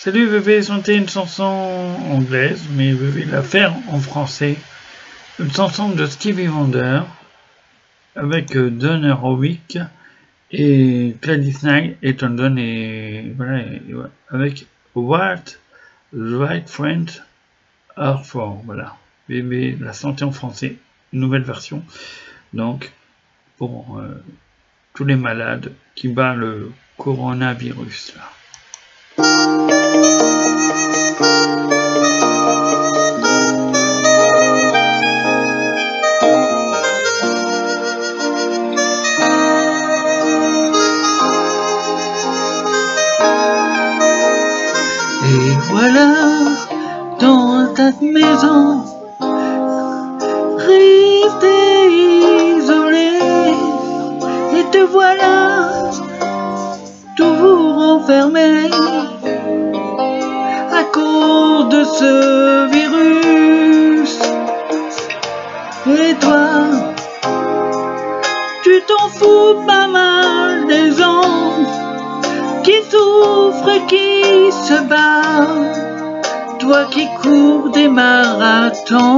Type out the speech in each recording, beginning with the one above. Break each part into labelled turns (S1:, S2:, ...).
S1: Salut, je vais chanter une chanson anglaise, mais je vais la faire en français. Une chanson de Stevie Wonder avec Dionne Warwick et Gladys Knight, Elton John et voilà, avec What the Right Friends Are For. Voilà, je vais la chanter en français, une nouvelle version. Donc, pour tous les malades qui battent le coronavirus là. Et voilà, dans ta maison, resté isolé, et te voilà, toujours enfermé, à cause de ce virus. Et toi, tu t'en fous pas mal des gens qui souffre et qui se bat, toi qui cours des marathons.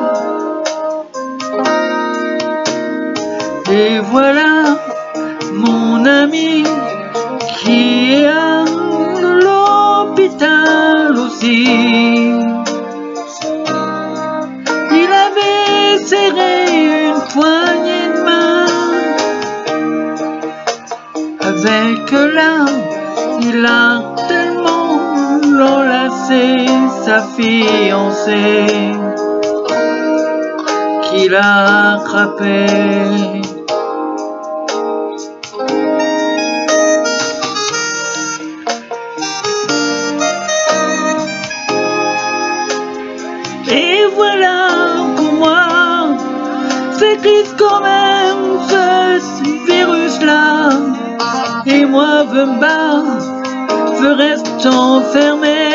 S1: Et voilà mon ami qui est à l'hôpital aussi. Il avait serré une poignée de main avec là. Il a tellement enlacé sa fiancée qu'il a attrapé. Et voilà pour moi, c'est triste quand même ce virus-là. Et moi je me bats, je reste enfermé.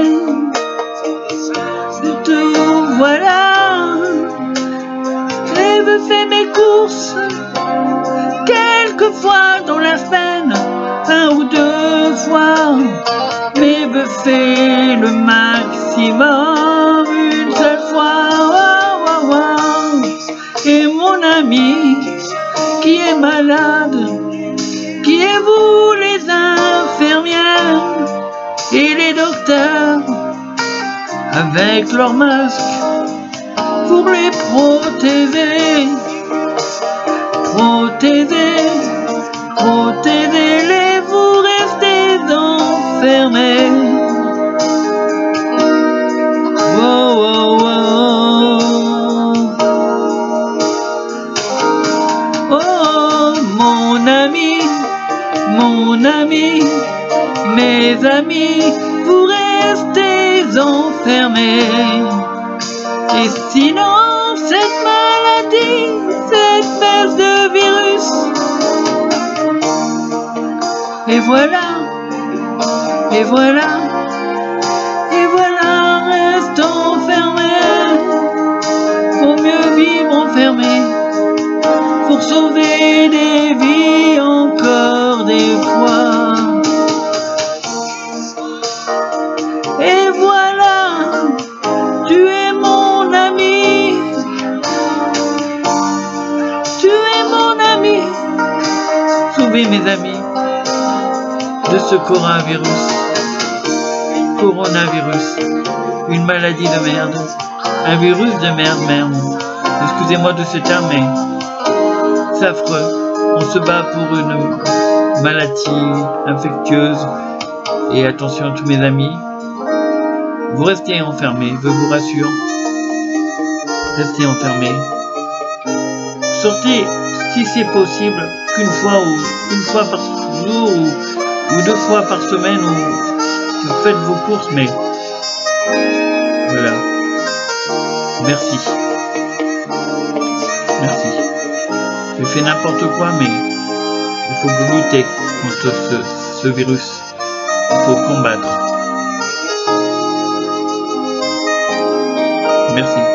S1: Tout voilà, et je fais mes courses quelques fois dans la semaine, 1 ou 2 fois, mais je fais le maximum une seule fois. Oh, oh, oh. Et mon ami qui est malade, qui est vous les infirmières et les docteurs avec leurs masques pour les protéger, protéger-les, vous restez enfermés. Oh, oh, oh. Oh, mon ami, mes amis, vous restez enfermés. Et sinon, cette maladie, cette espèce de virus, et voilà, et voilà, et voilà, reste enfermé. Faut mieux vivre enfermé pour sauver des vies encore des fois. Et voilà, tu es mon ami, tu es mon ami. Sauvez mes amis de ce coronavirus, une maladie de merde, un virus de merde. Excusez-moi de ce terme, mais c'est affreux. On se bat pour une maladie infectieuse. Et attention à tous mes amis, vous restez enfermés, je vous rassure. Restez enfermés. Sortez si c'est possible qu'une fois ou une fois par jour ou 2 fois par semaine, où vous faites vos courses, mais voilà. Merci. J'ai fait n'importe quoi, mais il faut lutter contre ce virus. Il faut combattre. Merci.